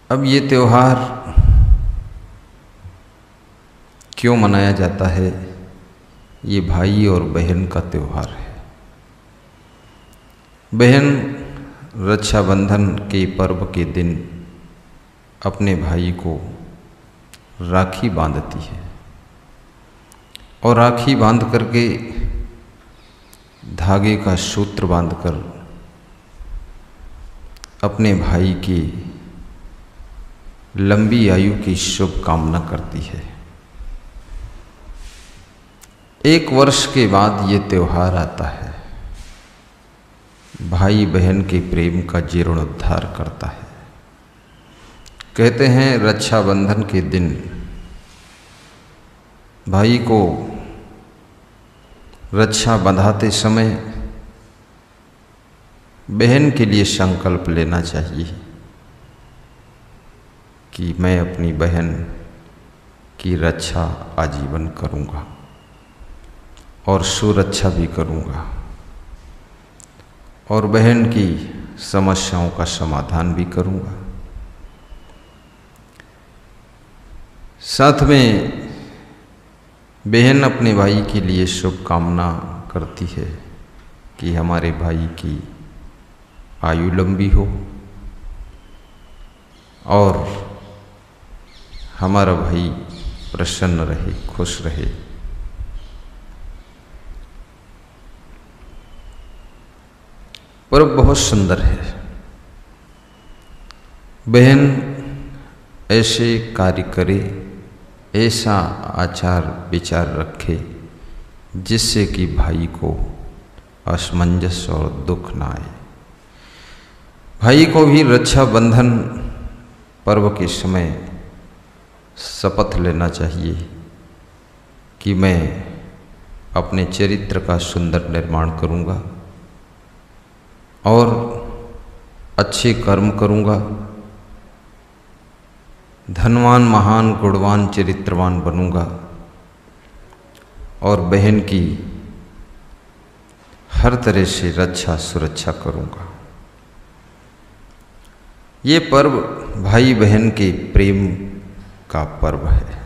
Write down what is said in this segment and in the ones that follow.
अब ये त्यौहार क्यों मनाया जाता है? ये भाई और बहन का त्यौहार है। बहन रक्षाबंधन के पर्व के दिन अपने भाई को राखी बांधती है और राखी बांध करके धागे का सूत्र बांधकर अपने भाई की लंबी आयु की शुभ कामना करती है। एक वर्ष के बाद ये त्यौहार आता है। भाई बहन के प्रेम का जीर्णोद्धार करता है। कहते हैं रक्षाबंधन के दिन भाई को रक्षा बंधाते समय बहन के लिए संकल्प लेना चाहिए कि मैं अपनी बहन की रक्षा आजीवन करूँगा और सुरक्षा भी करूँगा और बहन की समस्याओं का समाधान भी करूँगा। साथ में बहन अपने भाई के लिए शुभकामना करती है कि हमारे भाई की आयु लंबी हो और हमारा भाई प्रसन्न रहे, खुश रहे। पर्व बहुत सुंदर है। बहन ऐसे कार्य करे, ऐसा आचार विचार रखे जिससे कि भाई को असमंजस और दुख ना आए। भाई को भी रक्षाबंधन पर्व के समय शपथ लेना चाहिए कि मैं अपने चरित्र का सुंदर निर्माण करूंगा और अच्छे कर्म करूंगा, धनवान महान गुणवान चरित्रवान बनूंगा और बहन की हर तरह से रक्षा सुरक्षा करूंगा। ये पर्व भाई बहन के प्रेम का पर्व है।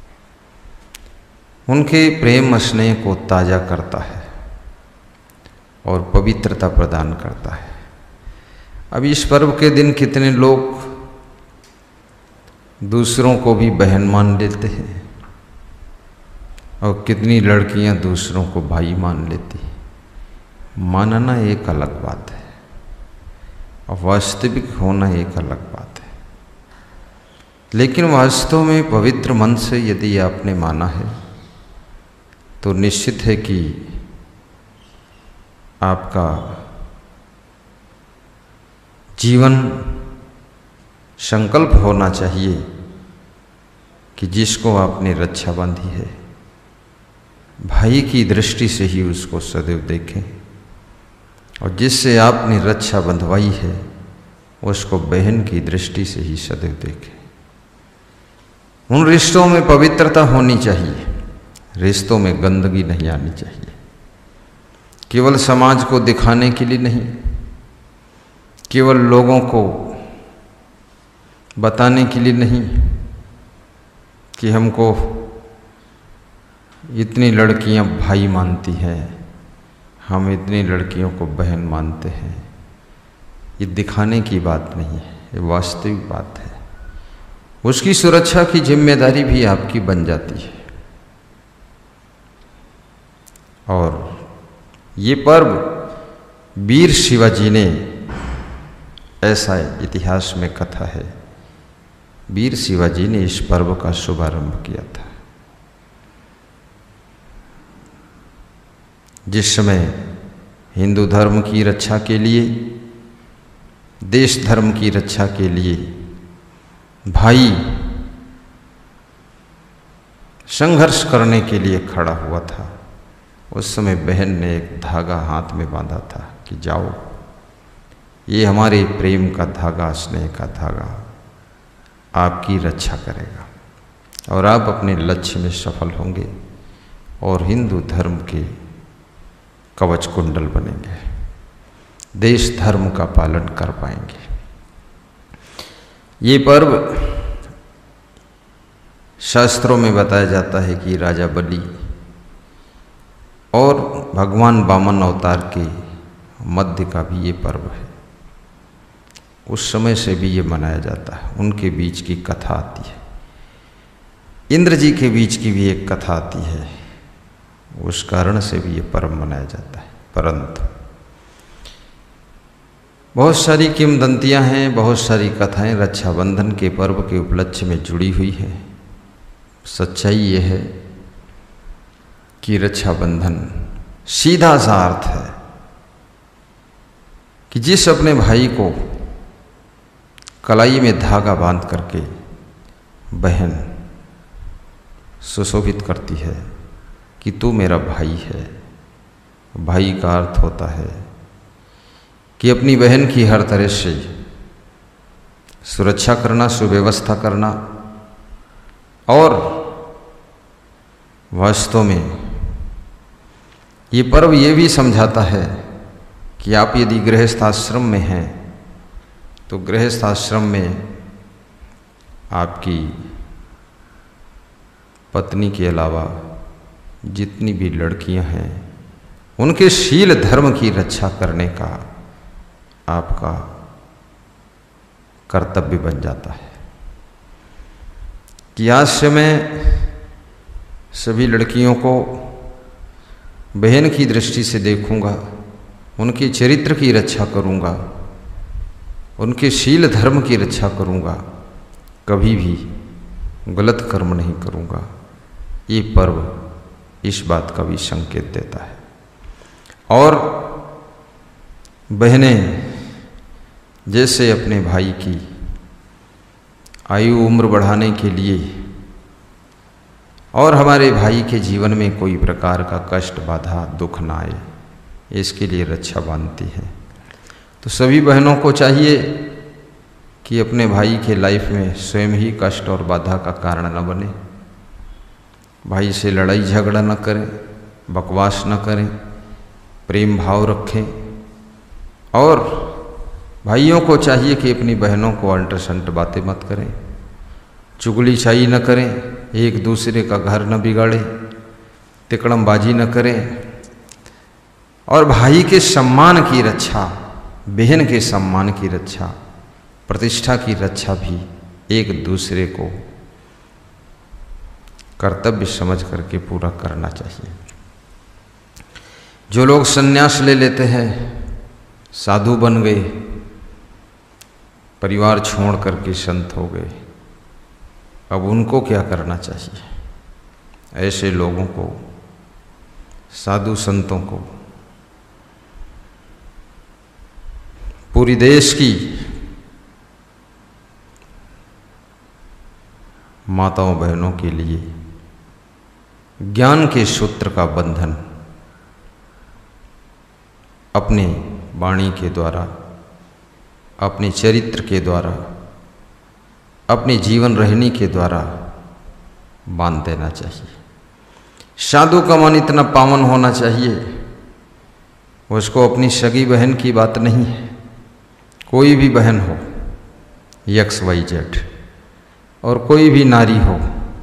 उनके प्रेम स्नेह को ताजा करता है और पवित्रता प्रदान करता है। अब इस पर्व के दिन कितने लोग दूसरों को भी बहन मान लेते हैं और कितनी लड़कियां दूसरों को भाई मान लेती हैं। मानना एक अलग बात है और वास्तविक होना एक अलग बात है। लेकिन वास्तव में पवित्र मन से यदि आपने माना है तो निश्चित है कि आपका जीवन संकल्प होना चाहिए कि जिसको आपने रक्षा बांधी है भाई की दृष्टि से ही उसको सदैव देखें और जिससे आपने रक्षा बंधवाई है उसको बहन की दृष्टि से ही सदैव देखें। उन रिश्तों में पवित्रता होनी चाहिए, रिश्तों में गंदगी नहीं आनी चाहिए। केवल समाज को दिखाने के लिए नहीं, केवल लोगों को बताने के लिए नहीं कि हमको इतनी लड़कियां भाई मानती हैं, हम इतनी लड़कियों को बहन मानते हैं। ये दिखाने की बात नहीं है, ये वास्तविक बात है। उसकी सुरक्षा की जिम्मेदारी भी आपकी बन जाती है। और ये पर्व वीर शिवाजी ने, ऐसा इतिहास में कथा है, वीर शिवाजी ने इस पर्व का शुभारंभ किया था। जिस समय हिंदू धर्म की रक्षा के लिए, देश धर्म की रक्षा के लिए भाई संघर्ष करने के लिए खड़ा हुआ था, उस समय बहन ने एक धागा हाथ में बांधा था कि जाओ, ये हमारे प्रेम का धागा, स्नेह का धागा आपकी रक्षा करेगा और आप अपने लक्ष्य में सफल होंगे और हिंदू धर्म के कवच कुंडल बनेंगे, देश धर्म का पालन कर पाएंगे। ये पर्व शास्त्रों में बताया जाता है कि राजा बलि और भगवान वामन अवतार के मध्य का भी ये पर्व है। उस समय से भी ये मनाया जाता है। उनके बीच की कथा आती है, इंद्र जी के बीच की भी एक कथा आती है, उस कारण से भी ये पर्व मनाया जाता है। परंतु बहुत सारी किंवदंतियाँ हैं, बहुत सारी कथाएं रक्षाबंधन के पर्व के उपलक्ष्य में जुड़ी हुई हैं। सच्चाई ये है कि रक्षाबंधन सीधा सा अर्थ है कि जिस अपने भाई को कलाई में धागा बांध करके बहन सुशोभित करती है कि तू मेरा भाई है। भाई का अर्थ होता है कि अपनी बहन की हर तरह से सुरक्षा करना, सुव्यवस्था करना, और वास्तव में ये पर्व ये भी समझाता है कि आप यदि गृहस्थ आश्रम में हैं तो गृहस्थ आश्रम में आपकी पत्नी के अलावा जितनी भी लड़कियां हैं उनके शील धर्म की रक्षा करने का आपका कर्तव्य बन जाता है कि आज से मैं सभी लड़कियों को बहन की दृष्टि से देखूंगा, उनके चरित्र की रक्षा करूंगा, उनके शील धर्म की रक्षा करूंगा, कभी भी गलत कर्म नहीं करूंगा। ये पर्व इस बात का भी संकेत देता है। और बहनें जैसे अपने भाई की आयु उम्र बढ़ाने के लिए और हमारे भाई के जीवन में कोई प्रकार का कष्ट, बाधा, दुख ना आए, इसके लिए रक्षा बांधती है। तो सभी बहनों को चाहिए कि अपने भाई के लाइफ में स्वयं ही कष्ट और बाधा का कारण न बने, भाई से लड़ाई झगड़ा न करें, बकवास न करें, प्रेम भाव रखें। और भाइयों को चाहिए कि अपनी बहनों को अंट संट बातें मत करें, चुगली चाई न करें, एक दूसरे का घर न बिगाड़ें, तिकड़मबाजी न करें, और भाई के सम्मान की रक्षा, बहन के सम्मान की रक्षा, प्रतिष्ठा की रक्षा भी एक दूसरे को कर्तव्य समझ करके पूरा करना चाहिए। जो लोग संन्यास ले लेते हैं, साधु बन गए, परिवार छोड़ करके संत हो गए, अब उनको क्या करना चाहिए? ऐसे लोगों को, साधु संतों को, पूरी देश की माताओं बहनों के लिए ज्ञान के सूत्र का बंधन अपने वाणी के द्वारा, अपने चरित्र के द्वारा, अपने जीवन रहने के द्वारा बांध देना चाहिए। साधु का मन इतना पावन होना चाहिए, उसको अपनी सगी बहन की बात नहीं है, कोई भी बहन हो, XYZ, और कोई भी नारी हो,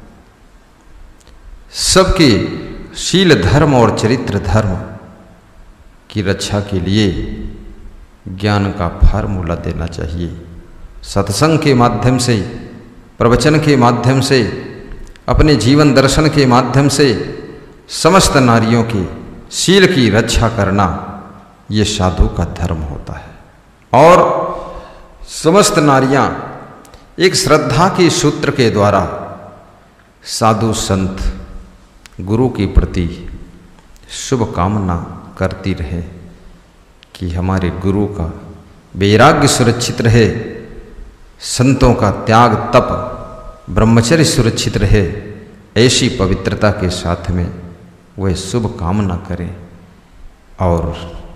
सबके शील धर्म और चरित्र धर्म की रक्षा के लिए ज्ञान का फार्मूला देना चाहिए। सत्संग के माध्यम से, प्रवचन के माध्यम से, अपने जीवन दर्शन के माध्यम से समस्त नारियों के शील की रक्षा करना ये साधु का धर्म होता है। और समस्त नारियां एक श्रद्धा के सूत्र के द्वारा साधु संत गुरु के प्रति शुभ कामना करती रहे कि हमारे गुरु का वैराग्य सुरक्षित रहे, संतों का त्याग तप ब्रह्मचर्य सुरक्षित रहे। ऐसी पवित्रता के साथ में वह शुभ कामना करें और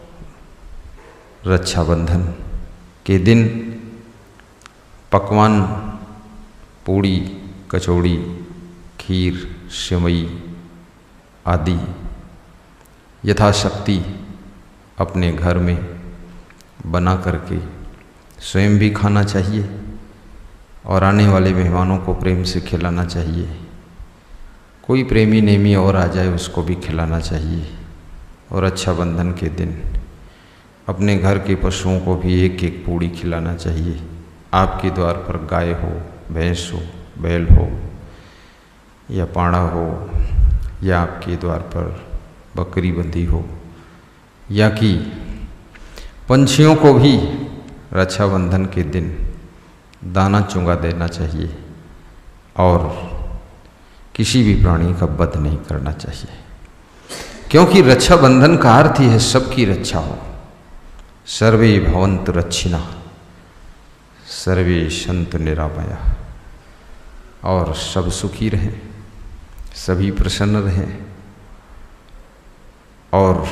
रक्षाबंधन के दिन पकवान, पूड़ी, कचौड़ी, खीर, सेवई आदि यथाशक्ति अपने घर में बना करके स्वयं भी खाना चाहिए और आने वाले मेहमानों को प्रेम से खिलाना चाहिए। कोई प्रेमी नेमी और आ जाए उसको भी खिलाना चाहिए। और रक्षाबंधन के दिन अपने घर के पशुओं को भी एक एक पूड़ी खिलाना चाहिए। आपके द्वार पर गाय हो, भैंस हो, बैल हो या पाड़ा हो, या आपके द्वार पर बकरी बंधी हो, या कि पंछियों को भी रक्षाबंधन के दिन दाना चुंगा देना चाहिए। और किसी भी प्राणी का वध नहीं करना चाहिए, क्योंकि रक्षाबंधन का अर्थ ही है सबकी रक्षा हो। सर्वे भवन्तु रक्षिणः, सर्वे सन्तु निरामया। और सब सुखी रहें, सभी प्रसन्न रहें। और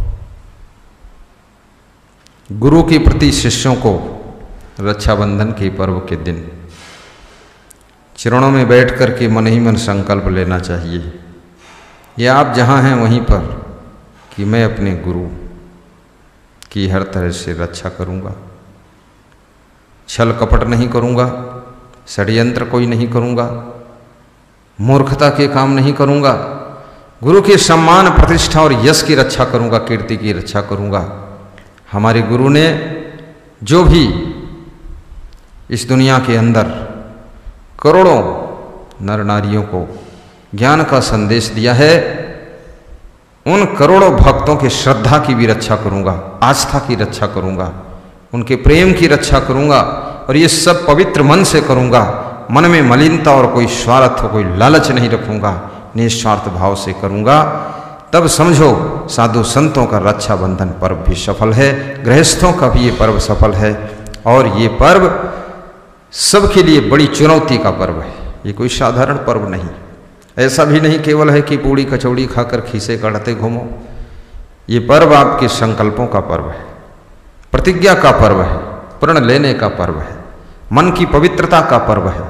गुरु के प्रति शिष्यों को रक्षाबंधन के पर्व के दिन चरणों में बैठ कर के मन ही मन संकल्प लेना चाहिए, या आप जहाँ हैं वहीं पर, कि मैं अपने गुरु की हर तरह से रक्षा करूँगा, छल कपट नहीं करूँगा, षड्यंत्र कोई नहीं करूँगा, मूर्खता के काम नहीं करूँगा, गुरु के सम्मान, प्रतिष्ठा और यश की रक्षा करूँगा, कीर्ति की रक्षा करूँगा। हमारे गुरु ने जो भी इस दुनिया के अंदर करोड़ों नर नारियों को ज्ञान का संदेश दिया है, उन करोड़ों भक्तों के श्रद्धा की भी रक्षा करूँगा, आस्था की रक्षा करूँगा, उनके प्रेम की रक्षा करूँगा। और ये सब पवित्र मन से करूँगा। मन में मलिनता और कोई स्वार्थ, कोई लालच नहीं रखूँगा, निस्वार्थ भाव से करूँगा। तब समझो साधु संतों का रक्षाबंधन पर्व भी सफल है, गृहस्थों का भी ये पर्व सफल है। और ये पर्व सबके लिए बड़ी चुनौती का पर्व है। ये कोई साधारण पर्व नहीं। ऐसा भी नहीं केवल है कि पूड़ी कचौड़ी खाकर खीसे काढ़ते घूमो। ये पर्व आपके संकल्पों का पर्व है, प्रतिज्ञा का पर्व है, प्रण लेने का पर्व है, मन की पवित्रता का पर्व है।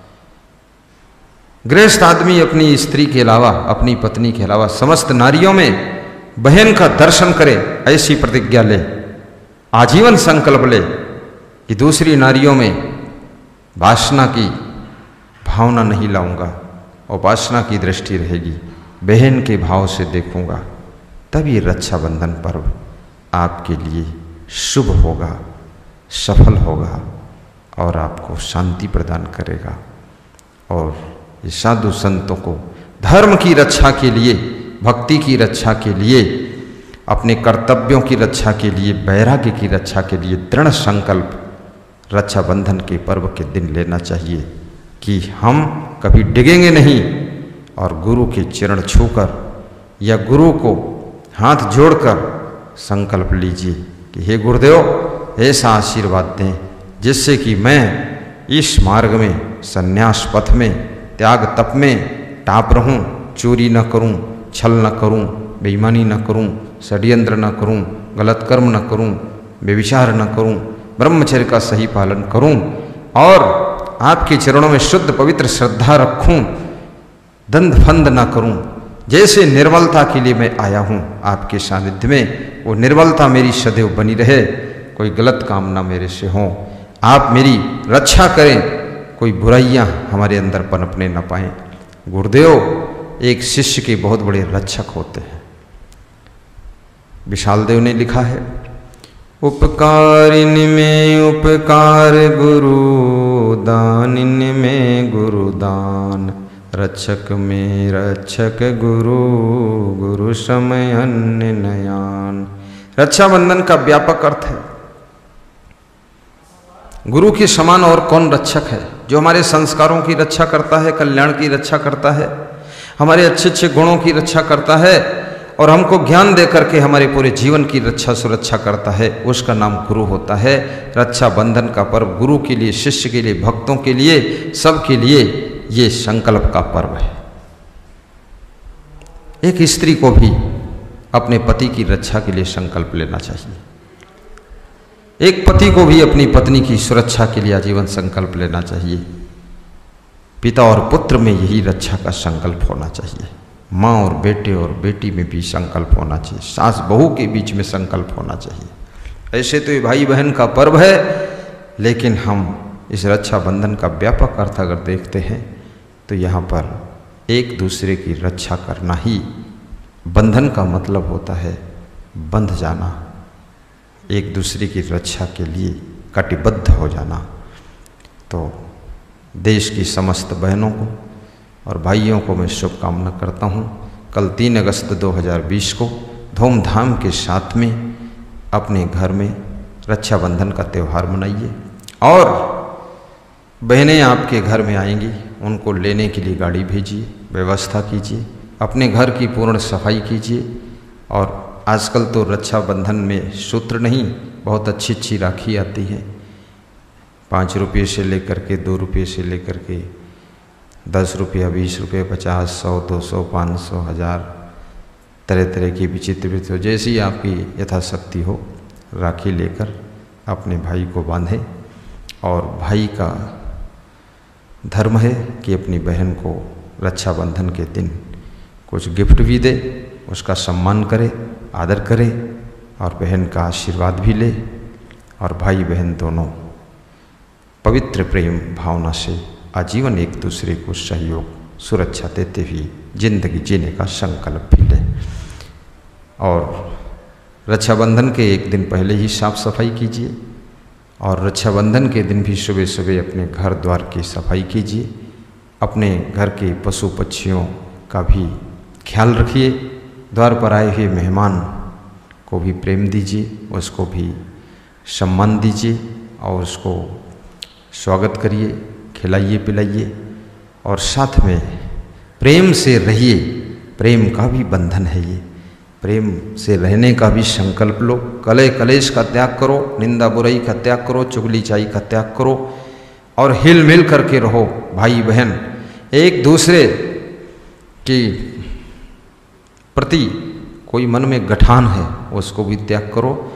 गृहस्थ आदमी अपनी स्त्री के अलावा, अपनी पत्नी के अलावा समस्त नारियों में बहन का दर्शन करे, ऐसी प्रतिज्ञा ले, आजीवन संकल्प ले कि दूसरी नारियों में वासना की भावना नहीं लाऊंगा, उपासना की दृष्टि रहेगी, बहन के भाव से देखूंगा। तब ये रक्षाबंधन पर्व आपके लिए शुभ होगा, सफल होगा और आपको शांति प्रदान करेगा। और ये साधु संतों को धर्म की रक्षा के लिए, भक्ति की रक्षा के लिए, अपने कर्तव्यों की रक्षा के लिए, वैराग्य की रक्षा के लिए दृढ़ संकल्प रक्षाबंधन के पर्व के दिन लेना चाहिए कि हम कभी डिगेंगे नहीं। और गुरु के चरण छूकर या गुरु को हाथ जोड़कर संकल्प लीजिए कि हे गुरुदेव, ऐसा आशीर्वाद दें जिससे कि मैं इस मार्ग में, संन्यास पथ में, त्याग तप में टाप रहूं, चोरी न करूं, छल न करूं, बेईमानी न करूं, षड्यंत्र न करूं, गलत कर्म न करूं, व्यभिचार न करूं, ब्रह्मचर्य का सही पालन करूं और आपके चरणों में शुद्ध पवित्र श्रद्धा रखूं, दंड फंद न करूं। जैसे निर्मलता के लिए मैं आया हूं आपके सानिध्य में, वो निर्मलता मेरी सदैव बनी रहे, कोई गलत काम ना मेरे से हो, आप मेरी रक्षा करें, कोई बुराइयां हमारे अंदर पनपने न पाएं। गुरुदेव एक शिष्य के बहुत बड़े रक्षक होते हैं। विशाल देव ने लिखा है, उपकारिन में उपकार गुरु, दानिन में गुरु दान, रक्षक में रक्षक गुरु, गुरु समय अन्य नयान। रक्षाबंधन का व्यापक अर्थ है, गुरु के समान और कौन रक्षक है जो हमारे संस्कारों की रक्षा करता है, कल्याण की रक्षा करता है, हमारे अच्छे अच्छे गुणों की रक्षा करता है और हमको ज्ञान दे करके हमारे पूरे जीवन की रक्षा सुरक्षा करता है। उसका नाम गुरु होता है। रक्षाबंधन का पर्व गुरु के लिए, शिष्य के लिए, भक्तों के लिए, सबके लिए ये संकल्प का पर्व है। एक स्त्री को भी अपने पति की रक्षा के लिए संकल्प लेना चाहिए। एक पति को भी अपनी पत्नी की सुरक्षा के लिए आजीवन संकल्प लेना चाहिए। पिता और पुत्र में यही रक्षा का संकल्प होना चाहिए। माँ और बेटे और बेटी में भी संकल्प होना चाहिए। सास बहू के बीच में संकल्प होना चाहिए। ऐसे तो ये भाई बहन का पर्व है, लेकिन हम इस रक्षाबंधन का व्यापक अर्थ अगर देखते हैं तो यहाँ पर एक दूसरे की रक्षा करना ही बंधन का मतलब होता है, बंध जाना, एक दूसरे की रक्षा के लिए कटिबद्ध हो जाना। तो देश की समस्त बहनों को और भाइयों को मैं शुभकामना करता हूँ। कल 3 अगस्त 2020 को धूमधाम के साथ में अपने घर में रक्षाबंधन का त्यौहार मनाइए और बहनें आपके घर में आएंगी, उनको लेने के लिए गाड़ी भेजिए, व्यवस्था कीजिए, अपने घर की पूर्ण सफाई कीजिए। और आजकल तो रक्षाबंधन में सूत्र नहीं, बहुत अच्छी अच्छी राखी आती है, 5 रुपये से लेकर के 2 रुपये से लेकर के 10 रुपया, 20 रुपये, 50, 100, 200, 500, 1000, तरह तरह की विचित्र जैसी आपकी यथाशक्ति हो राखी लेकर अपने भाई को बांधें। और भाई का धर्म है कि अपनी बहन को रक्षाबंधन के दिन कुछ गिफ्ट भी दे, उसका सम्मान करे, आदर करे और बहन का आशीर्वाद भी ले। और भाई बहन दोनों पवित्र प्रेम भावना से आजीवन एक दूसरे को सहयोग, सुरक्षा देते हुए जिंदगी जीने का संकल्प भी लें। और रक्षाबंधन के एक दिन पहले ही साफ सफाई कीजिए और रक्षाबंधन के दिन भी सुबह सुबह अपने घर द्वार की सफाई कीजिए। अपने घर के पशु पक्षियों का भी ख्याल रखिए, द्वार पर आए हुए मेहमान को भी प्रेम दीजिए, उसको भी सम्मान दीजिए और उसको स्वागत करिए, खिलाइए पिलाइए और साथ में प्रेम से रहिए। प्रेम का भी बंधन है ये, प्रेम से रहने का भी संकल्प लो। कलह कलेश का त्याग करो, निंदा बुराई का त्याग करो, चुगली चाई का त्याग करो और हिल मिल करके रहो। भाई बहन एक दूसरे की प्रति कोई मन में गठान है उसको भी त्याग करो